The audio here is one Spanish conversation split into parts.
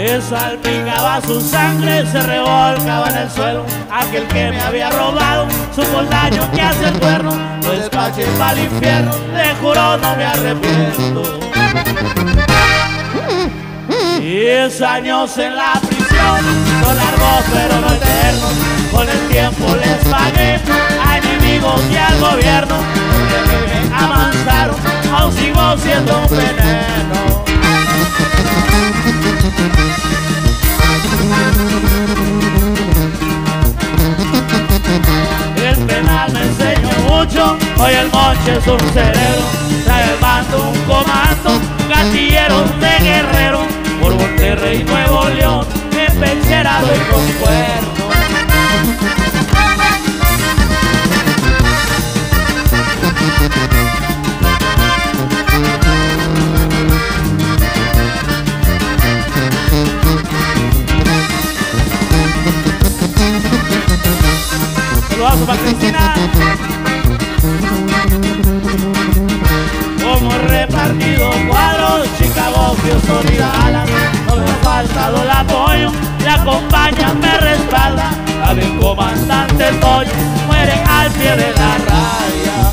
que salpicaba su sangre, se revolcaba en el suelo. Aquel que me había robado supo el daño que hace el cuerno. Lo despaché para el infierno, le juro no me arrepiento. 10 años en la prisión, son largos pero no eternos. Con el tiempo les pagué a enemigos y al gobierno. Porque me avanzaron, aún sigo siendo un veneno. El penal me enseñó mucho, hoy el Monche es un cerebro. Trae el mando un comando, gatilleros de guerrero. Por Monterrey, Nuevo León, empecherado y con cuerno. Saludazo para Cristina. Como he repartido cuadros, Chicago, Houston y Dallas. No me ha faltado el apoyo, me acompaña, me respalda. A mi comandante Toño muere al pie de la raya.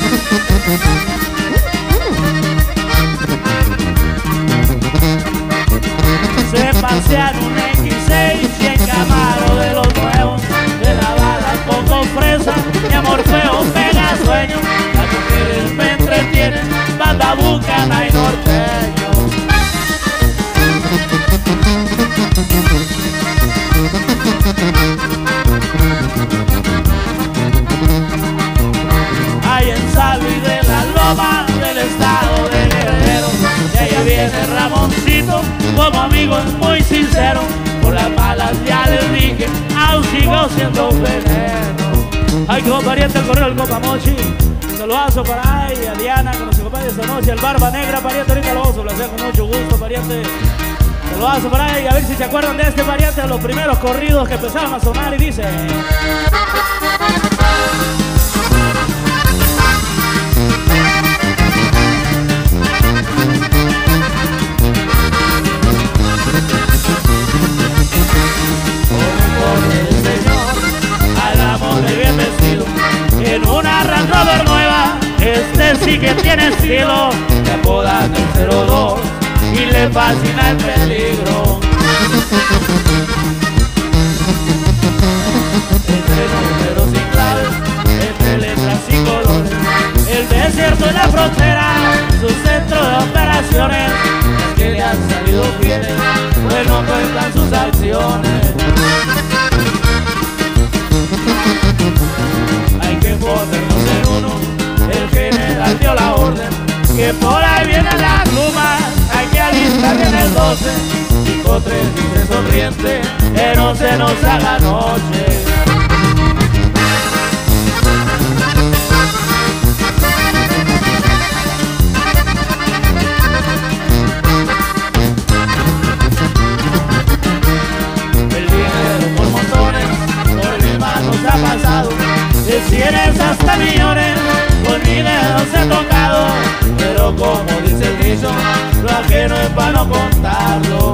Se pasean un X6 y en Camaro de los nuevos. De la bala poco fresa, mi amor feo pega sueño. Las mujeres me entretienen, banda bucana y norteño. Hay en San Luis de la Loma, del estado de Guerrero. De allá viene Ramoncito, como amigo es muy sincero. Por las malas ya les dije, aún sigo siendo un veneno. Ay, como pariente el correo del Copa Mochi. Un saludazo para ahí, a Diana, que nos acompaña esta noche. El Barba Negra, pariente, ahorita lo vamos a placer con mucho gusto, pariente. Saludazo para ahí, a ver si se acuerdan de este pariente, de los primeros corridos que empezaron a sonar y dice... En una Range Rover nueva, este sí que tiene estilo. Le apodan el 02 y le fascina el peligro. Entre números y claves, entre letras y colores, el desierto y la frontera, su centro de operaciones. Los que le han salido fieles, pues no cuentan sus acciones. Hay que ponernos en uno, el general dio la orden, que por ahí vienen las plumas, hay que alistar bien el 12, 5-3 dice sonriente, que no se nos haga noche. El dinero por montones, por mis manos ha pasado. De cienes hasta millones, con mi dedos he tocado. Pero como dice el dicho, lo ajeno es para no contarlo.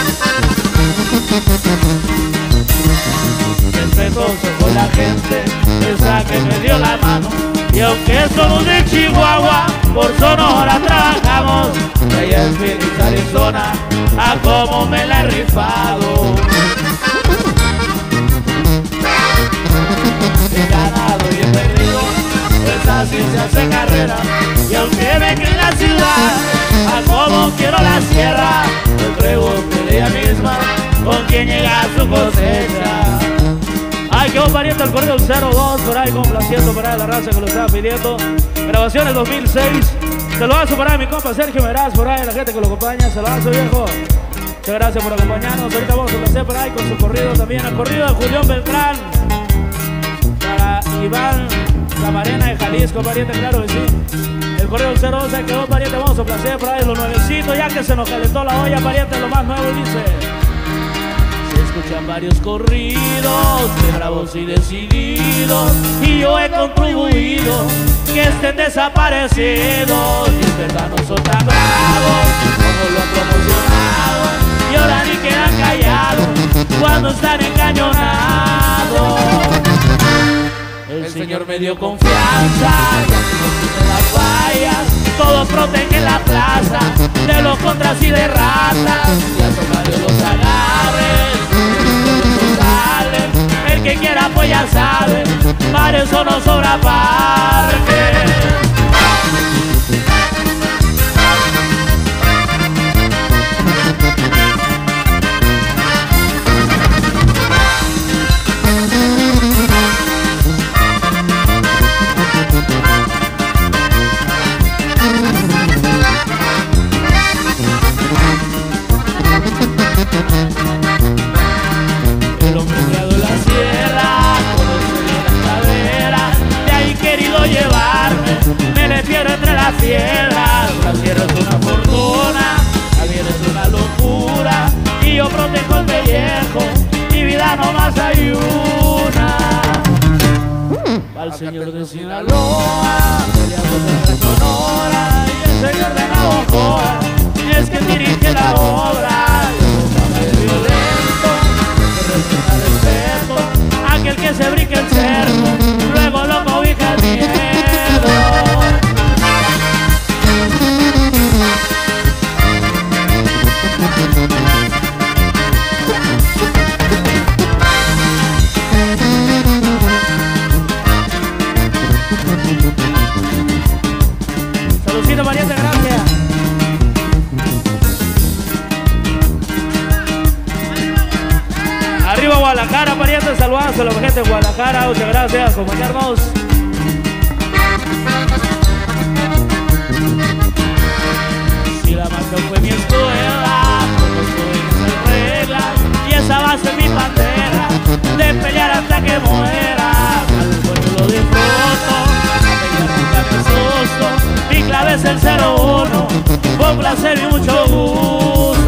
Respetuoso con la gente, esa que me dio la mano. Y aunque somos de Chihuahua, por Sonora trabajamos. Allá en Phoenix, Arizona, a como me la he rifado. He ganado y he perdido, pues así se hace carrera. Y aunque me quede en la ciudad, a como quiero la sierra, me pregunté ella misma con quién llega su cosecha. Ay, qué buen pariente el correo del 02, por ahí complaciendo para la raza que lo estaba pidiendo. Grabaciones 2006. Se lo hace por ahí mi compa Sergio Meraz, por ahí la gente que lo acompaña. Se lo hace, viejo. Muchas gracias por acompañarnos. Ahorita vamos a placer por ahí con su corrido también. El corrido de Julián Beltrán. Para Iván Camarena de Jalisco, pariente, claro que sí. El correo del 02 se quedó, pariente, vamos a placer por ahí los nuevecitos, ya que se nos calentó la olla, pariente, lo más nuevo dice. Se escuchan varios corridos, de bravos y decididos, y yo he contribuido que estén desaparecidos. Y es verdad, no son tan bravos como lo han promocionado, y ahora ni queda cuando están encañonados. El Señor me dio confianza y en las fallas todos protegen la plaza de los contras y de ratas. Y a tomar los agarres, salen. El que quiera pues ya sabe, para eso no sobra parque. El hombre creado en la sierra, conoce bien las caderas, de ahí querido llevarme, me le pierdo entre las piedras. La sierra es una fortuna, la vida es una locura, y yo protejo el pellejo, mi vida nomás hay una. Al señor de Sinaloa, peleando de Sonora, y el señor de Navajoa, es que dirige la obra. Aquel que se brinca el cerro, luego lo cobija el miedo. Saludcito, pariente, gracias. Arriba Guadalajara, parientes, saludos a la gente de Guadalajara, muchas gracias por acompañarnos. Si la marca fue mi escuela, porque soy regla, y esa va a ser mi bandera, de pelear hasta que muera. Al pueblo lo disfruto, a pelear nunca me asusto, mi clave es el 01, con placer y mucho gusto.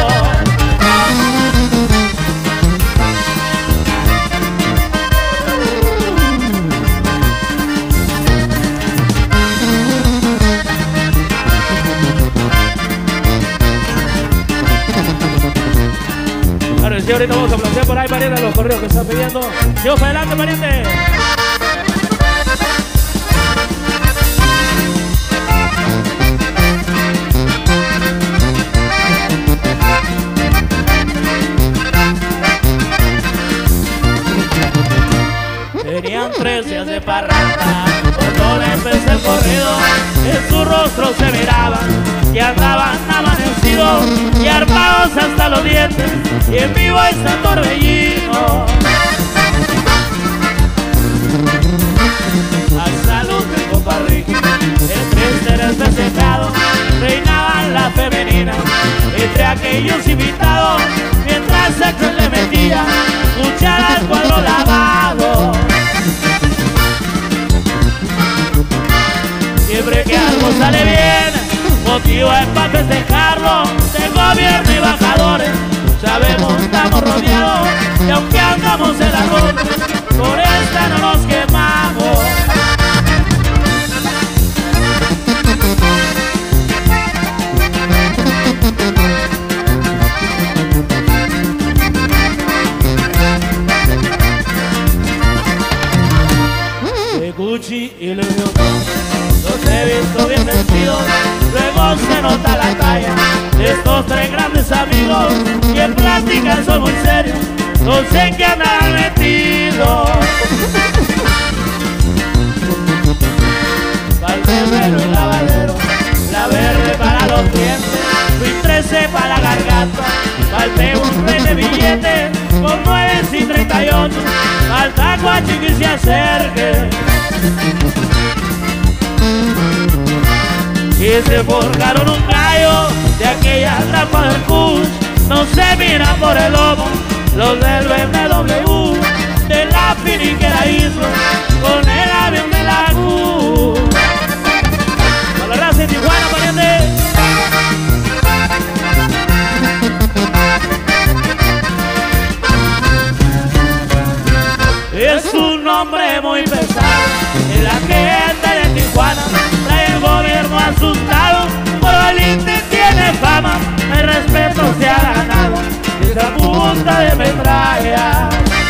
Sí, ahorita vamos a plantear por ahí, pariente, los correos que están pidiendo. Dios, adelante, pariente. Tenían 3 días de parranda, cuando empecé el corrido, en su rostro se miraban y andaban amanecidos y armados hasta los dientes, y en vivo está Torbellino. A salud del compa Ricky, el 3 era festejado, reinaban las femeninas entre aquellos invitados, mientras sexo le metía cuchara al cuadro lavado. Siempre que algo sale bien, motivo es para festejarlo, de gobierno y bajadores, sabemos estamos rodeados, y aunque andamos en la ronda, por esta no nos quemamos. De Gucci y Louis Vuitton, los he visto bien vestidos, luego se nota la talla de estos 3 grandes amigos, y en plática son muy serios, no sé en qué andan metidos. Valdemero y lavadero, la verde para los dientes, Luis 13 para la garganta, falté un rey de billetes con 9 y 38, falta guachi que se acerque. Y se forjaron un gallo de aquella trampa del Kush, no se miran por el lomo los del BMW, de la finiquera Isla con el avión de la Q. Para la raza de Tijuana, pariente. Es un hombre muy pesado, y la gente de Tijuana trae el gobierno asustado, por valiente tiene fama, el respeto se ha ganado, y punta de metralla.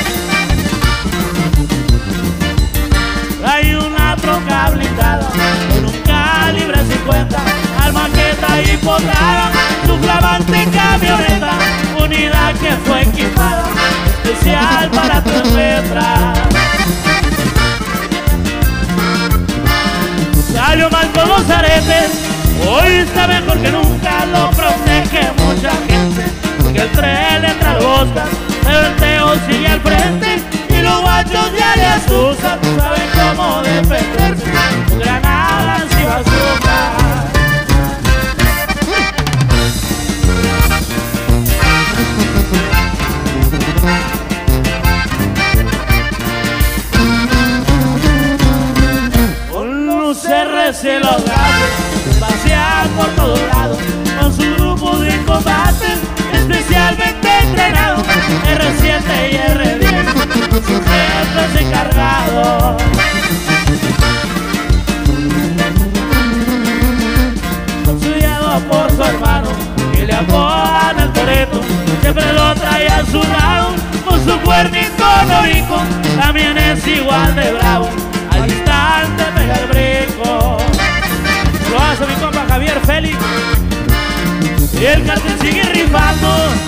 Hay una troca blindada con un calibre 50, almaqueta y potada, su flamante camioneta, unidad que fue equipada especial para 3 letras. Salió mal con los aretes, hoy está mejor que nunca, lo protege mucha gente, porque el 3 letras lo buscan, el Teo sigue al frente y los guachos ya le asustan, saben cómo defenderse, con granadas y bazucas. Y los gatos pasean por todos lados con su grupo de combate especialmente entrenado, R7 y R10, sus jefes encargados. Estudiado por su hermano que le apodan el Toreto, siempre lo trae a su lado con su cuernito norico, también es igual de bravo, al instante pega el brinco. Lo hace mi compa Javier Félix y el cartel sigue rifando.